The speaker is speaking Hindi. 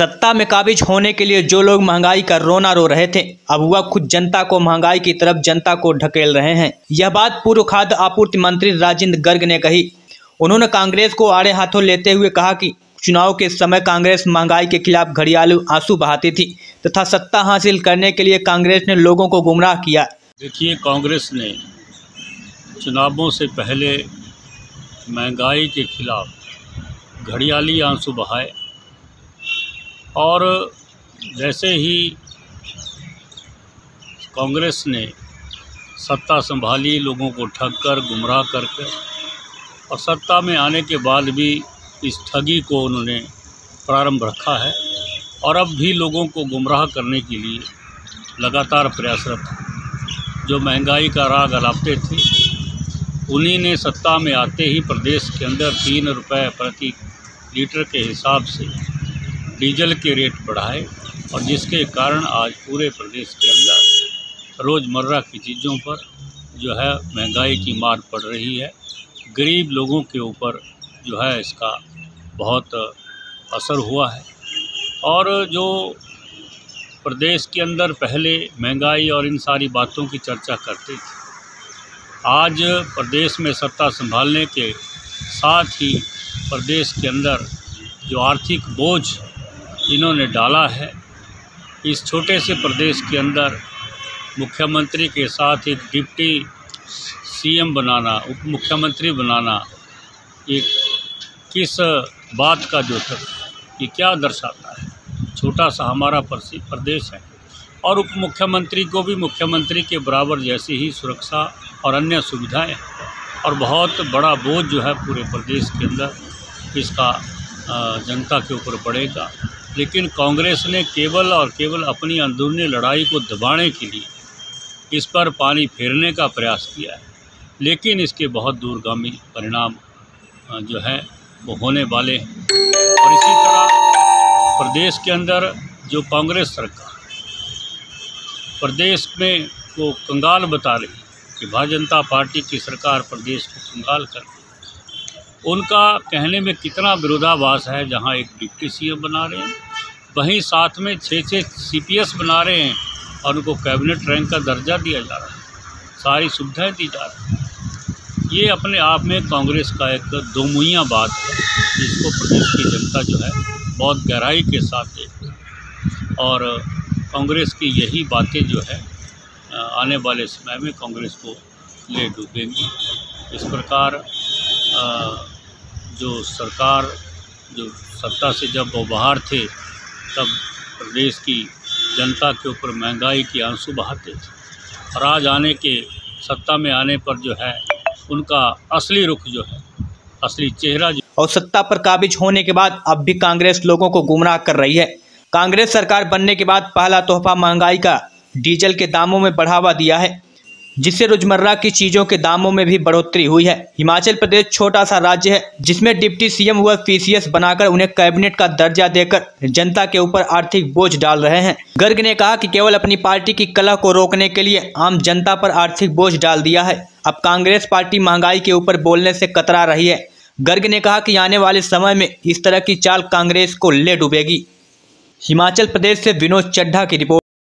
सत्ता में काबिज होने के लिए जो लोग महंगाई का रोना रो रहे थे, अब वह खुद जनता को महंगाई की तरफ जनता को ढकेल रहे हैं। यह बात पूर्व खाद्य आपूर्ति मंत्री राजेंद्र गर्ग ने कही। उन्होंने कांग्रेस को आड़े हाथों लेते हुए कहा कि चुनाव के समय कांग्रेस महंगाई के खिलाफ घड़ियालू आंसू बहाती थी तथा सत्ता हासिल करने के लिए कांग्रेस ने लोगों को गुमराह किया। देखिए, कांग्रेस ने चुनावों से पहले महंगाई के खिलाफ घड़ियाली आंसू बहाए और जैसे ही कांग्रेस ने सत्ता संभाली, लोगों को ठग कर, गुमराह करके, और सत्ता में आने के बाद भी इस ठगी को उन्होंने प्रारंभ रखा है और अब भी लोगों को गुमराह करने के लिए लगातार प्रयासरत है। जो महंगाई का राग अलापते थे, उन्हीं ने सत्ता में आते ही प्रदेश के अंदर 3 रुपये प्रति लीटर के हिसाब से डीजल के रेट बढ़ाए और जिसके कारण आज पूरे प्रदेश के अंदर रोज़मर्रा की चीज़ों पर जो है महंगाई की मार पड़ रही है। गरीब लोगों के ऊपर जो है इसका बहुत असर हुआ है। और जो प्रदेश के अंदर पहले महंगाई और इन सारी बातों की चर्चा करते थे, आज प्रदेश में सत्ता संभालने के साथ ही प्रदेश के अंदर जो आर्थिक बोझ इन्होंने डाला है, इस छोटे से प्रदेश के अंदर मुख्यमंत्री के साथ एक डिप्टी सीएम बनाना, उप मुख्यमंत्री बनाना, एक किस बात का द्योतक ये क्या दर्शाता है। छोटा सा हमारा प्रदेश है और उप मुख्यमंत्री को भी मुख्यमंत्री के बराबर जैसी ही सुरक्षा और अन्य सुविधाएं और बहुत बड़ा बोझ जो है पूरे प्रदेश के अंदर इसका जनता के ऊपर पड़ेगा। लेकिन कांग्रेस ने केवल और केवल अपनी अंदरूनी लड़ाई को दबाने के लिए इस पर पानी फेरने का प्रयास किया है, लेकिन इसके बहुत दूरगामी परिणाम जो है वो होने वाले हैं। और इसी तरह प्रदेश के अंदर जो कांग्रेस सरकार प्रदेश में को कंगाल बता रही कि भारतीय जनता पार्टी की सरकार प्रदेश को कंगाल कर रही, उनका कहने में कितना विरोधाभास है। जहां एक डिप्टी सीएम बना रहे हैं, वहीं साथ में 6 सीपीएस बना रहे हैं और उनको कैबिनेट रैंक का दर्जा दिया जा रहा है, सारी सुविधाएं दी जा रही हैं। ये अपने आप में कांग्रेस का एक दोमुइयां बात है, जिसको प्रदेश की जनता जो है बहुत गहराई के साथ देखती है। और कांग्रेस की यही बातें जो है आने वाले समय में कांग्रेस को ले डूबेंगी। इस प्रकार जो सरकार जो सत्ता से जब वो बाहर थे, तब प्रदेश की जनता के ऊपर महंगाई की आंसू बहाते थे और आज आने के सत्ता में आने पर जो है उनका असली रुख जो है, असली चेहरा जो और सत्ता पर काबिज होने के बाद अब भी कांग्रेस लोगों को गुमराह कर रही है। कांग्रेस सरकार बनने के बाद पहला तोहफा महंगाई का डीजल के दामों में बढ़ावा दिया है, जिससे रोजमर्रा की चीजों के दामों में भी बढ़ोतरी हुई है। हिमाचल प्रदेश छोटा सा राज्य है, जिसमें डिप्टी सीएम व पीसीएस बनाकर उन्हें कैबिनेट का दर्जा देकर जनता के ऊपर आर्थिक बोझ डाल रहे हैं। गर्ग ने कहा कि केवल अपनी पार्टी की कलह को रोकने के लिए आम जनता पर आर्थिक बोझ डाल दिया है। अब कांग्रेस पार्टी महंगाई के ऊपर बोलने से कतरा रही है। गर्ग ने कहा कि आने वाले समय में इस तरह की चाल कांग्रेस को ले डूबेगी। हिमाचल प्रदेश से विनोद चड्ढा की रिपोर्ट।